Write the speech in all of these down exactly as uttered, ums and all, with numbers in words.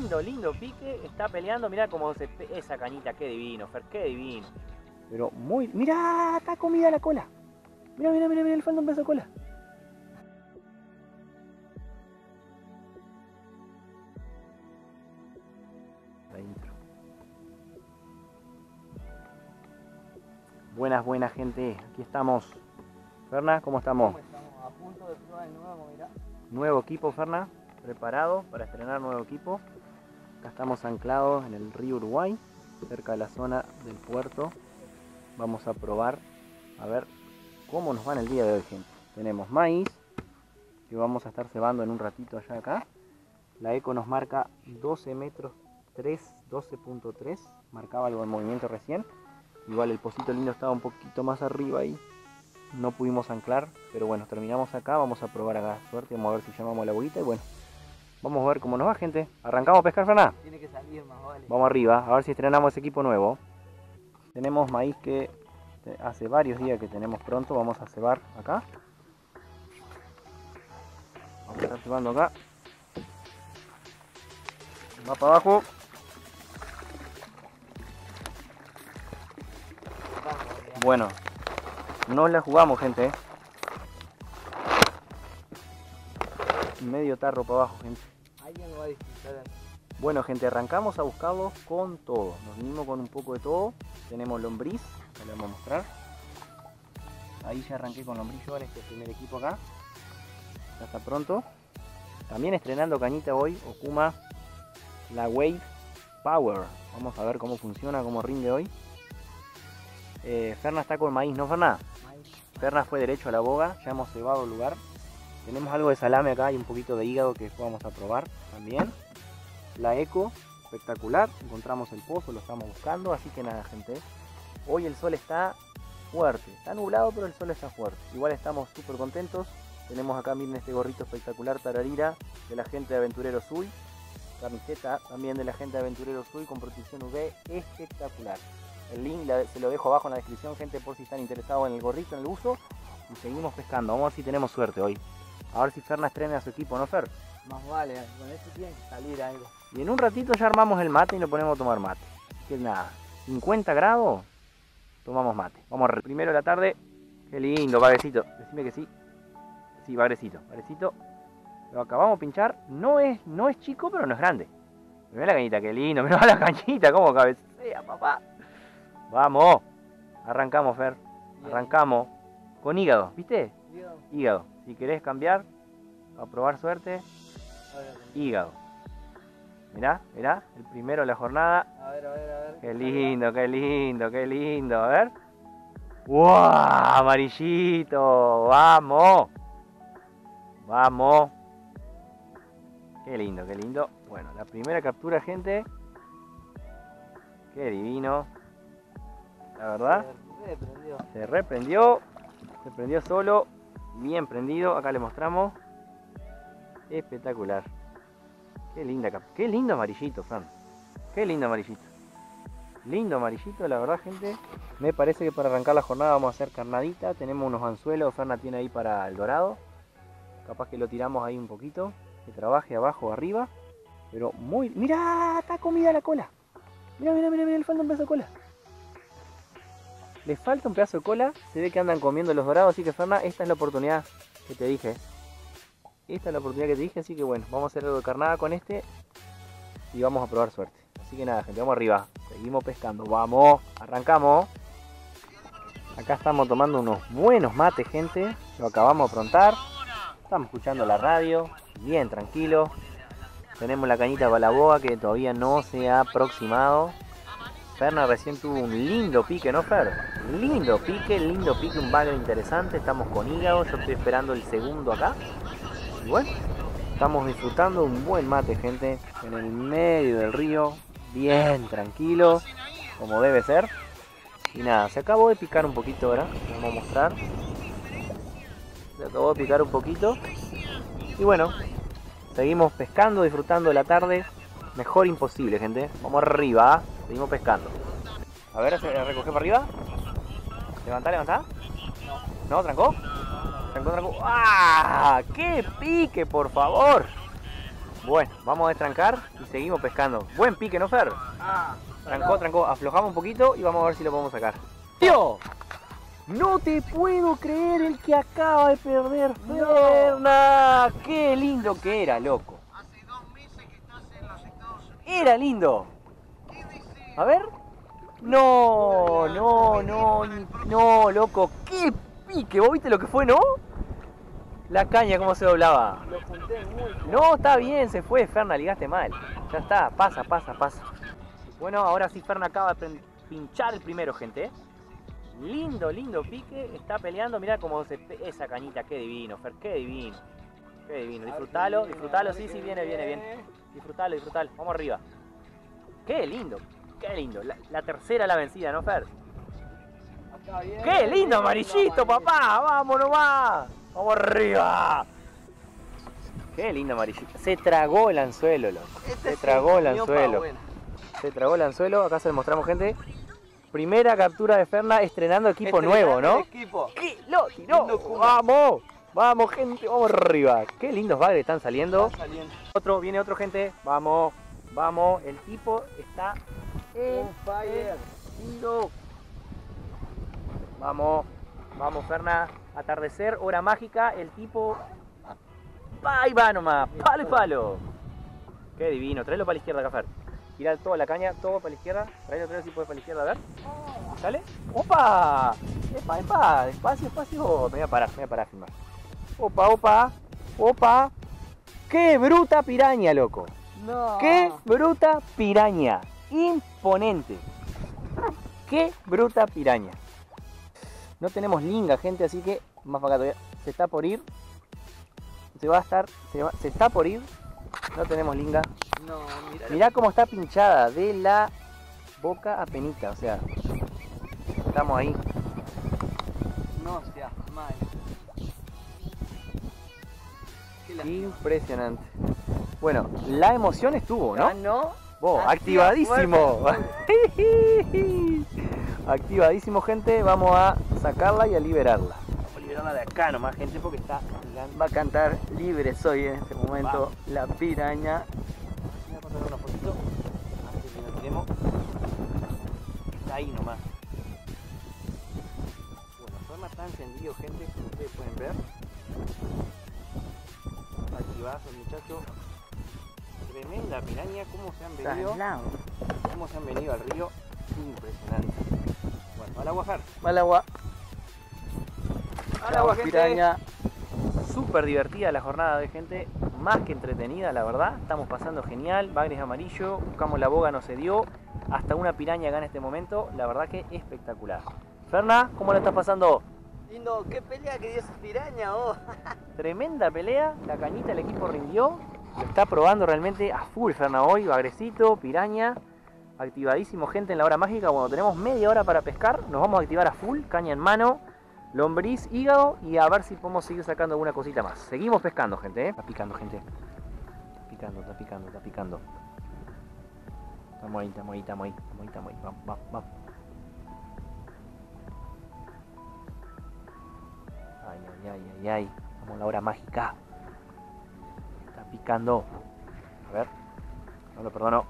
lindo, lindo pique. Está peleando, mirá cómo se... Esa cañita, qué divino, Fer, qué divino. Pero muy... Mirá, está comida la cola. Mirá, mirá, mirá, mirá, le falta un pedazo de cola. La intro. Buenas, buenas gente, aquí estamos. Ferna, ¿cómo estamos? ¿Cómo estamos? A punto de probar el nuevo, mirá. Nuevo equipo, Ferna, preparado para estrenar nuevo equipo. Acá estamos anclados en el río Uruguay, cerca de la zona del puerto. Vamos a probar, a ver cómo nos va en el día de hoy, gente. Tenemos maíz, que vamos a estar cebando en un ratito allá acá. La eco nos marca doce metros tres, doce punto tres, marcaba algo en movimiento recién. Igual el pocito lindo estaba un poquito más arriba ahí, no pudimos anclar, pero bueno, terminamos acá, vamos a probar acá, suerte, vamos a ver si llamamos la boguita y bueno, vamos a ver cómo nos va, gente. ¿Arrancamos a pescar, Ferná? Tiene que salir más, vale. Vamos arriba, a ver si estrenamos ese equipo nuevo. Tenemos maíz que hace varios días que tenemos pronto, vamos a cebar acá. Vamos a estar cebando acá. Va para abajo. Bueno, no la jugamos, gente. Medio tarro para abajo, gente. Alguien lo va a disfrutar. Bueno, gente, arrancamos a buscarlos con todo. Nos vinimos con un poco de todo. Tenemos lombriz, que le vamos a mostrar. Ahí ya arranqué con lombriz yo en este primer equipo acá. Ya está pronto. También estrenando cañita hoy, Okuma, la Wave Power. Vamos a ver cómo funciona, cómo rinde hoy. Eh, Ferna está con maíz, ¿no, Ferna? Maíz. Ferna fue derecho a la boga, ya hemos cebado el lugar. Tenemos algo de salame acá y un poquito de hígado que después vamos a probar también. La eco, espectacular. Encontramos el pozo, lo estamos buscando. Así que nada, gente. Hoy el sol está fuerte. Está nublado, pero el sol está fuerte. Igual estamos súper contentos. Tenemos acá, miren este gorrito espectacular, tararira, de la gente de Aventurero Sui. Camiseta también de la gente de Aventurero Sui con protección U V espectacular. El link la, se lo dejo abajo en la descripción, gente, por si están interesados en el gorrito, en el uso. Y seguimos pescando. Vamos a ver si tenemos suerte hoy. A ver si Ferna estrena a su equipo, ¿no, Fer? Más vale, con esto tiene que salir algo. Y en un ratito ya armamos el mate y nos ponemos a tomar mate. Que nada, cincuenta grados, tomamos mate. Vamos a primero de la tarde. Qué lindo, bagrecito. Decime que sí. Sí, bagrecito, bagrecito. Lo acabamos de pinchar. No es, no es chico, pero no es grande. Mirá la cañita, qué lindo. Mirá la cañita, cómo cabecea, papá. Vamos. Arrancamos, Fer. Arrancamos. Con hígado, ¿viste? Hígado. Hígado. Si querés cambiar, a probar suerte, A ver, hígado. Mirá, mirá, el primero de la jornada. a ver, a ver, a ver. Qué lindo, qué lindo, qué lindo. A ver. ¡Wow! Amarillito. Vamos. Vamos. Qué lindo, qué lindo. Bueno, la primera captura, gente. Qué divino. La verdad. Se reprendió. Se reprendió. Se prendió solo. Bien prendido. Acá le mostramos. Espectacular. Qué linda cap. Qué lindo amarillito, Fran. Qué lindo amarillito. Lindo amarillito, la verdad, gente. Me parece que para arrancar la jornada vamos a hacer carnadita. Tenemos unos anzuelos. Ferna tiene ahí para el dorado. Capaz que lo tiramos ahí un poquito. Que trabaje abajo o arriba. Pero muy... ¡Mirá! Está comida la cola. Mirá, mirá, mirá, mirá. Le falta un pedazo de cola. Le falta un pedazo de cola. Se ve que andan comiendo los dorados. Así que, Ferna, esta es la oportunidad que te dije. Esta es la oportunidad que te dije. Así que bueno, vamos a hacer algo de carnada con este. Y vamos a probar suerte. Así que nada, gente, vamos arriba. Seguimos pescando. Vamos. Arrancamos. Acá estamos tomando unos buenos mates, gente. Lo acabamos de aprontar. Estamos escuchando la radio. Bien tranquilo. Tenemos la cañita para la boga que todavía no se ha aproximado. Ferna recién tuvo un lindo pique, ¿no, Fer? Lindo pique, lindo pique, un bagre interesante. Estamos con hígado. Yo estoy esperando el segundo acá. Y bueno, estamos disfrutando de un buen mate, gente. En el medio del río. Bien tranquilo. Como debe ser. Y nada, se acabó de picar un poquito ahora. Vamos a mostrar. Se acabó de picar un poquito. Y bueno, seguimos pescando, disfrutando de la tarde. Mejor imposible, gente. Vamos arriba, ¿eh? Seguimos pescando. A ver, recoger para arriba. Levantá, levantá. No, trancó. Trancó, trancó. ¡Ah! ¡Qué pique, por favor! Bueno, vamos a destrancar y seguimos pescando. Buen pique, ¿no, Fer? Ah, Trancó, trancó. Aflojamos un poquito y vamos a ver si lo podemos sacar. ¡Tío! No te puedo creer el que acaba de perder Ferna. ¡Qué lindo que era, loco! Hace dos meses que estás en los Estados Unidos. Era lindo. ¿Qué dice? A ver. No, no, no, no, loco. ¡Qué pique! ¿Vos viste lo que fue, no? La caña, cómo se doblaba. lo junté muy bien. No, está bien, se fue, Ferna, ligaste mal. Ya está, pasa, pasa, pasa. Bueno, ahora sí Ferna acaba de pinchar el primero, gente. Lindo, lindo pique, está peleando, mirá cómo se... Esa cañita, qué divino, Fer, qué divino. Qué divino, disfrutalo, disfrutalo, sí, sí, viene, viene, bien. Disfrutalo, disfrutalo, vamos arriba. Qué lindo, qué lindo. La, la tercera la vencida, ¿no, Fer? Acá bien, ¡Qué lindo bien, amarillito, amarillito. papá! ¡Vamos nomás! ¡Vamos arriba! ¡Qué lindo amarillito! Se tragó el anzuelo, loco. Este Se sí, tragó el mío pa' anzuelo. buena. Se tragó el anzuelo. Acá se lo mostramos, gente. Primera captura de Ferna estrenando equipo Estrenando nuevo, ¿no? el equipo. ¡Qué lo tiró! Lindo Kuma. ¡Vamos! ¡Vamos, gente! ¡Vamos arriba! ¡Qué lindos bagres están saliendo! Está saliendo. Otro, viene otro, gente. ¡Vamos! ¡Vamos! El tipo está en On fire. lindo. Vamos, vamos, Ferna. Atardecer, hora mágica. El tipo. Ahí va nomás. Palo y palo. Qué divino. Traelo para la izquierda, acá, Fer. Tirá toda la caña, todo para la izquierda. Traelo, traelo si puedes para la izquierda, a ver. ¿Sale? ¡Opa! ¡Epa, epa! Despacio, despacio. Me voy a parar, me voy a parar a filmar. ¡Opa, opa! ¡Opa! ¡Qué bruta piraña, loco! No. ¡Qué bruta piraña! Imponente. ¡Qué bruta piraña! No tenemos linga, gente, así que más para acá todavía. Se está por ir. Se va a estar. Se, va, se está por ir. No tenemos linga. No, mira. Mirá cómo está pinchada de la boca a penita. O sea, estamos ahí. No seas mal. Qué la- Impresionante. Bueno, la emoción estuvo, ¿no? Ganó. Vos, Activa activadísimo. Activadísimo, gente. Vamos a sacarla y a liberarla. Vamos a liberarla de acá nomás, gente, porque está gigante. Va a cantar libre soy en este momento la piraña. Voy a pasar una fotito antes que la tiremos. Está ahí nomás. Bueno, Ferna está encendido, gente, como ustedes pueden ver. Activazo, muchachos. Tremenda piraña, cómo se han venido. Salado. Cómo se han venido al río. Impresionante. Bueno, al agua, Fer. Va al agua. Al agua, gente. Piraña. Súper divertida la jornada de gente, más que entretenida, la verdad. Estamos pasando genial, bagres amarillo, buscamos la boga, no se dio. Hasta una piraña acá en este momento, la verdad que espectacular. Ferna, ¿cómo la estás pasando? Lindo, qué pelea que dio esa piraña, oh. Tremenda pelea, la cañita el equipo rindió. Lo está probando realmente a full Ferna hoy, bagrecito, piraña. Activadísimo, gente, en la hora mágica. Cuando tenemos media hora para pescar, nos vamos a activar a full, caña en mano, lombriz, hígado y a ver si podemos seguir sacando alguna cosita más. Seguimos pescando, gente, ¿eh? Está picando, gente. Está picando, está picando, está picando. Estamos ahí, estamos ahí, estamos ahí, estamos ahí, estamos ahí. Vamos, vamos, vamos. Ay, ay, ay, ay, ay. Vamos a la hora mágica. Está picando. A ver. No lo perdono.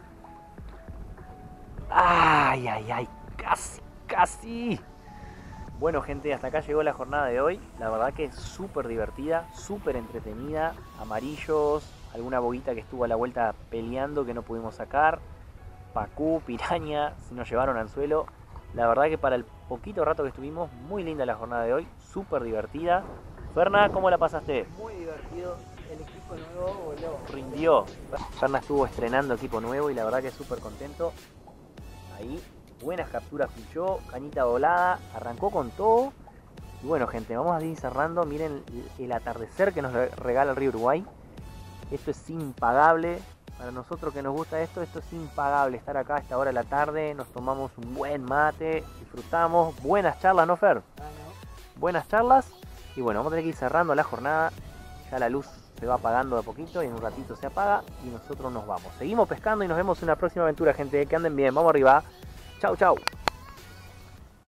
Ay, ay, ay. Casi, casi. Bueno, gente, hasta acá llegó la jornada de hoy. La verdad que es súper divertida, súper entretenida. Amarillos, alguna boguita que estuvo a la vuelta peleando que no pudimos sacar. Pacú, piraña, se nos llevaron anzuelo. La verdad que para el poquito rato que estuvimos, muy linda la jornada de hoy. Súper divertida. Ferna, ¿cómo la pasaste? Muy divertido. El equipo nuevo voló. Rindió. Ferna estuvo estrenando equipo nuevo y la verdad que súper contento. Ahí. Buenas capturas pinchó, cañita volada, arrancó con todo. Y bueno, gente, vamos a ir cerrando. Miren el atardecer que nos regala el río Uruguay. Esto es impagable. Para nosotros que nos gusta esto, esto es impagable. Estar acá a esta hora de la tarde, nos tomamos un buen mate, disfrutamos. Buenas charlas, ¿no, Fer? Ah, no. Buenas charlas. Y bueno, vamos a tener que ir cerrando la jornada. Ya la luz se va apagando de a poquito y en un ratito se apaga y nosotros nos vamos. Seguimos pescando y nos vemos en una próxima aventura, gente. Que anden bien, vamos arriba. Chau, chau.